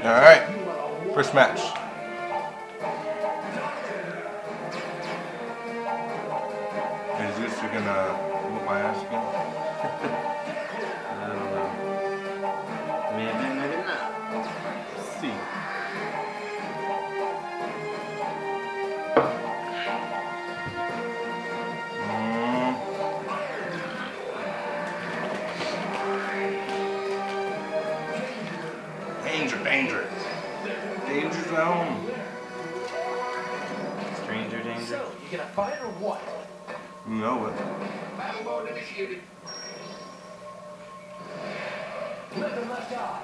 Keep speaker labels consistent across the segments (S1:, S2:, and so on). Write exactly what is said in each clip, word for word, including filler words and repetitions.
S1: Alright, first match. Is this gonna whoop my ass again?
S2: I don't know. Maybe, maybe not.
S1: Let's see. Mm. Danger, danger. Danger zone.
S2: Stranger danger.
S3: So, you gonna fight or what?
S1: You know it.
S3: Battle mode initiated. Let the left eye.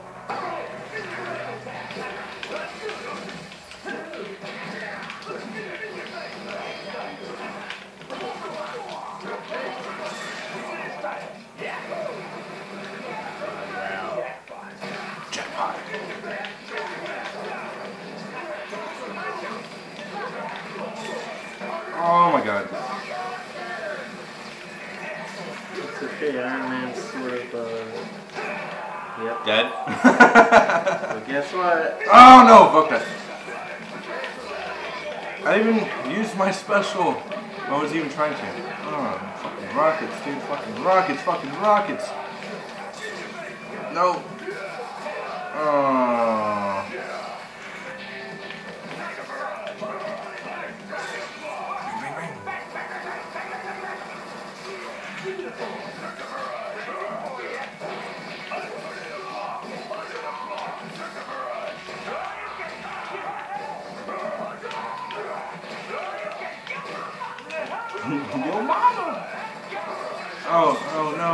S1: Jackpot. Oh my god.
S2: It's okay, Iron Man's sort of, uh... Yep.
S1: Dead?
S2: But guess what?
S1: Oh no, fuck that. I didn't even use my special. I was even trying to. Oh, fucking rockets, dude. Fucking rockets, fucking rockets. No. Oh. Yo mama! Oh, oh no.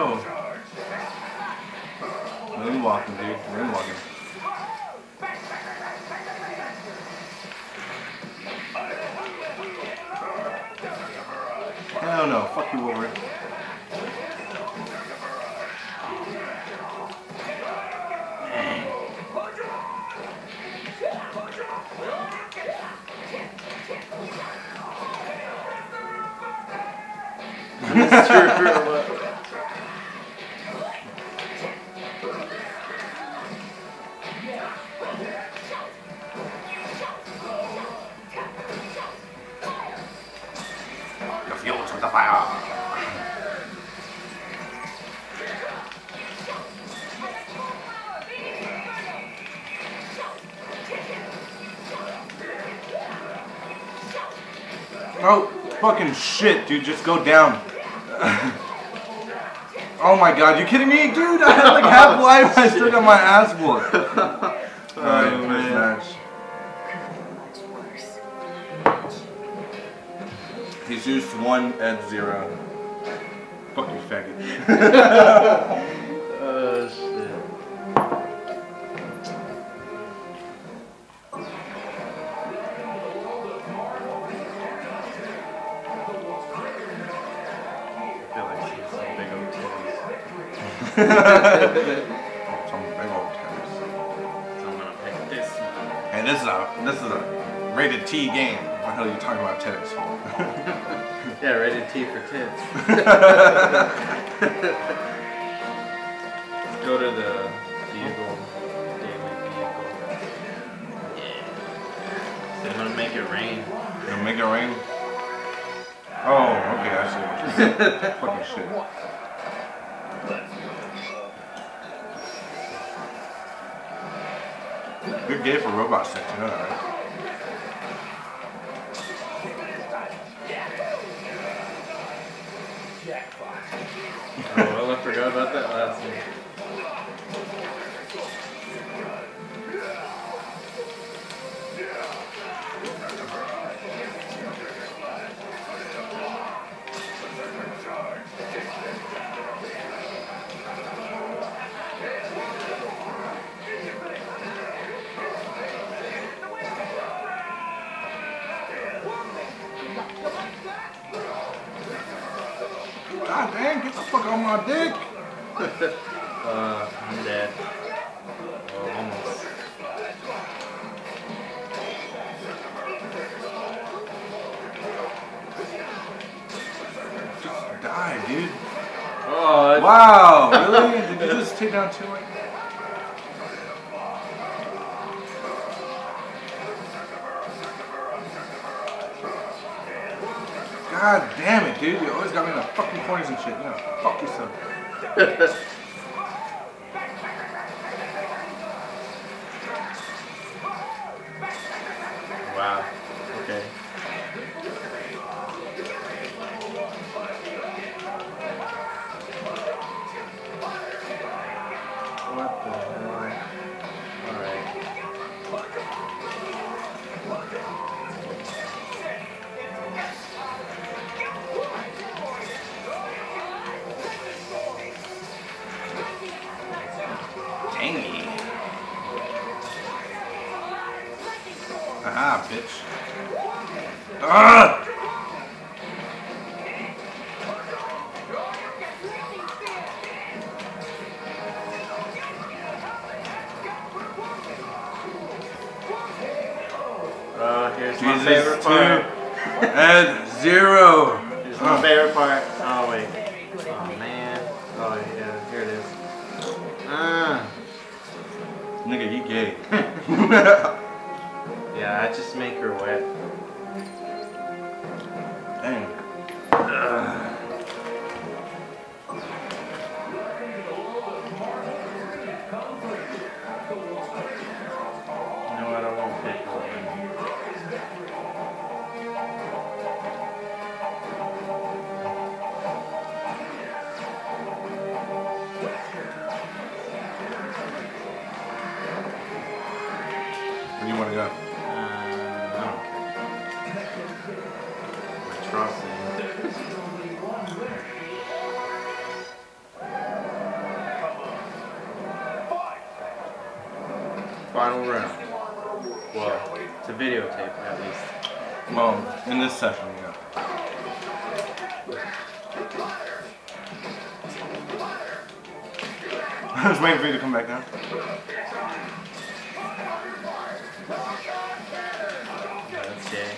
S1: Moonwalking, dude. Moonwalking. Hell no. Fuck you, Wolverine.
S2: That's true.
S1: The fuel to the fire. Oh, fucking shit, dude. Just go down. Oh my god, you kidding me? Dude, I had like half life. I still got my ass whooped. Alright,
S2: Oh,
S1: first
S2: man.
S1: match. Jesus one at zero. Fuck you, faggot.
S2: Oh, shit. I feel like she's some big old titties.
S1: Some big old titties.
S2: So I'm gonna pick this one.
S1: Hey, this is a this is a rated T game. What the hell are you talking about titties for?
S2: Yeah, rated T for tits. Let's go to the vehicle. Daily vehicle. Yeah. So I'm gonna make it rain.
S1: You make it rain? Oh, okay, I see what you're saying. Fucking shit. Good game for robot sex, you know that, right?
S2: Oh, well, I forgot about that last one.
S1: God damn, get the fuck on my dick!
S2: uh, I'm dead. Oh, almost.
S1: Just die, dude.
S2: Oh,
S1: Wow, really? Did you just take down two like that? God damn it, dude. You always got me in the fucking corners and shit. You know, fuck yourself.
S2: Wow. Okay. What the hell? Alright.
S1: Dangy. Aha, bitch. Ah!
S2: Uh, here's my
S1: Jesus,
S2: favorite part.
S1: two and zero.
S2: Here's my
S1: Uh.
S2: favorite part. Oh wait. Oh man. Oh yeah, here it is. Ah.
S1: Nigga, you gay.
S2: Yeah, I just make her wet.
S1: Dang.
S2: Ugh. No, I don't want pickle.
S1: Where do you want to go?
S2: Uh, I don't care. I trust him.
S1: Final round.
S2: Well, to videotape at least.
S1: Well, in this session, yeah. I was waiting for you to come back down.
S2: Yeah, that's gay.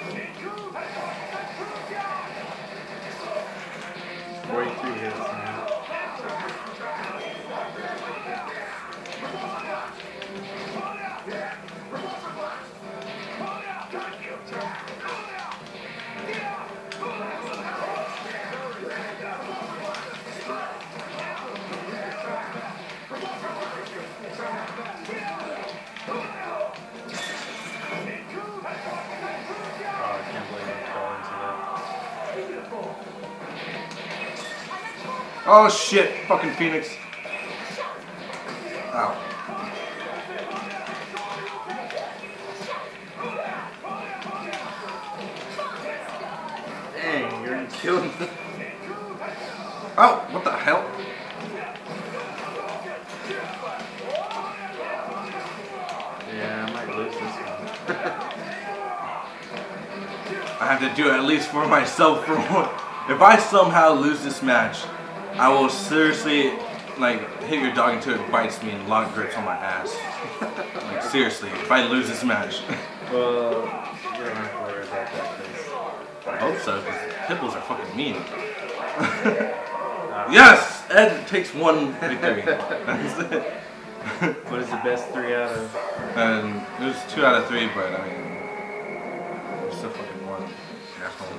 S2: forty-three hits, man. Oh, I can't believe I fell into that.
S1: Oh shit, fucking Phoenix. Ow.
S2: Dang, you're killing me.
S1: Oh, what the hell?
S2: Yeah, I might lose this one.
S1: I have to do it at least for myself for one. If I somehow lose this match, I will seriously like hit your dog until it bites me and lock grips on my ass. Like seriously, if I lose this match.
S2: Well, you don't have to worry about that, because
S1: I hope so, because Pipples are fucking mean.
S2: uh,
S1: Yes! Ed takes one victory. That's it.
S2: what is the best three out of?
S1: And it was two out of three, but I mean, it's still fucking one. Asshole.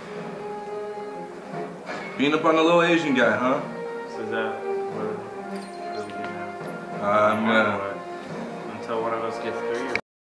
S1: Being up on the little Asian guy, huh?
S2: So is that what, what do we do now?
S1: Uh, I'm gonna.
S2: What? Until one of us gets three, or